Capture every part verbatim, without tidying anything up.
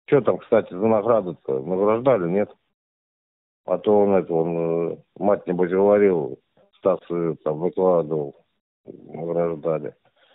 Что там, кстати, за награду-то? Награждали, нет? А то он это, он, э, мать, небось, говорил, Стас э, там выкладывал, награждали.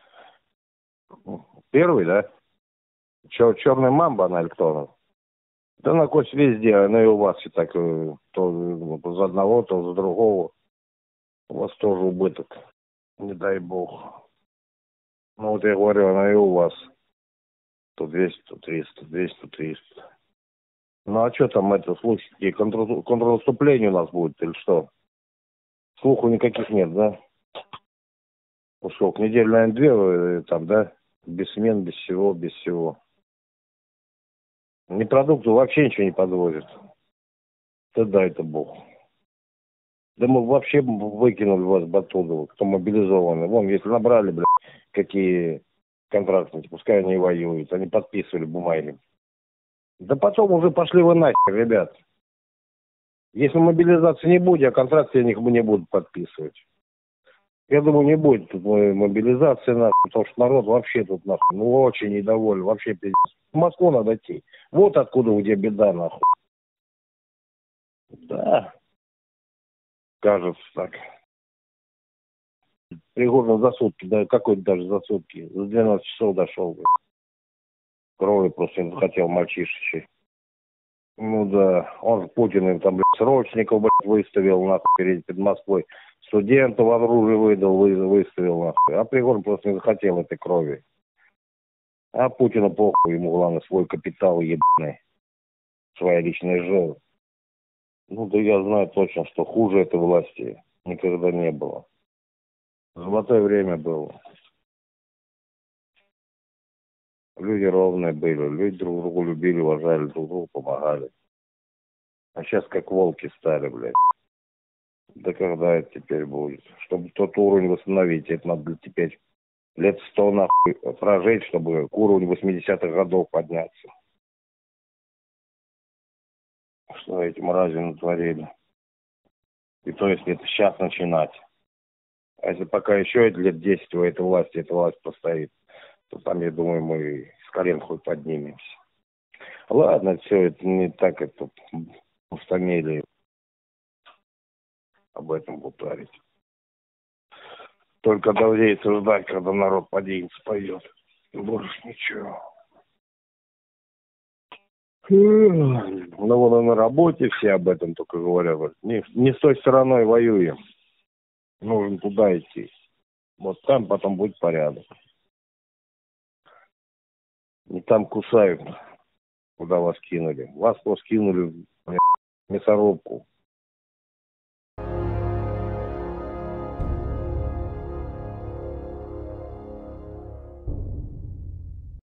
Первый, да? Чё, черная мамба она или кто она? Да она хоть везде, она и у вас и так, э, то за одного, то за другого. У вас тоже убыток, не дай бог. Ну вот я говорю, она и у вас. То двести, то триста, двести, то триста. Ну а что там это, слухи, какие, контр... контрнаступление у нас будет или что? Слуху никаких нет, да? Ну сколько, неделю, наверное, две э, там, да? Без смен, без всего, без всего. Ни продуктов вообще ничего не подвозят. Да дай-то бог. Да мы вообще выкинули вас оттуда, кто мобилизованный. Вон, если набрали, блядь, какие контрактники, пускай они и воюют. Они подписывали бумаги. Да потом уже пошли вы нахер, ребят. Если мобилизации не будет, а контракты они не будут подписывать. Я думаю, не будет тут мобилизации, нахуй, потому что народ вообще тут, нахуй, ну, очень недоволен, вообще пиздец. В Москву надо идти. Вот откуда, где беда, нахуй. Да, кажется так. Пригодно за сутки, да какой-то даже за сутки. За двенадцать часов дошел, блядь. Крови просто не захотел мальчишечи. Ну да, он же Путин им там, блядь, срочников, блядь, выставил, нахуй, перед, перед Москвой. Студентов оружие выдал, вы, выставил, нахуй. А Пригожин просто не захотел этой крови. А Путину похуй, ему главное свой капитал ебаный. Своя личная жизнь. Ну да я знаю точно, что хуже этой власти никогда не было. Золотое время было. Люди ровные были, люди друг друга любили, уважали, друг другу помогали. А сейчас как волки стали, блядь. Да когда это теперь будет? Чтобы тот уровень восстановить, это надо теперь лет сто нахуй прожить, чтобы к уровню восьмидесятых годов подняться. Что эти мрази натворили? И то, если это сейчас начинать. А если пока еще лет десять у этой власти, эта власть постоит, то там, я думаю, мы с колен хоть поднимемся. Ладно, все, это не так, это устамели об этом бутарить. Только давлеется ждать, когда народ поднимется, поет. Больше ничего. Ну, вот на работе все об этом только говорят. Не, не с той стороной воюем. Нужно туда идти. Вот там потом будет порядок. Не там кусают, куда вас кинули. Вас просто кинули в мясорубку.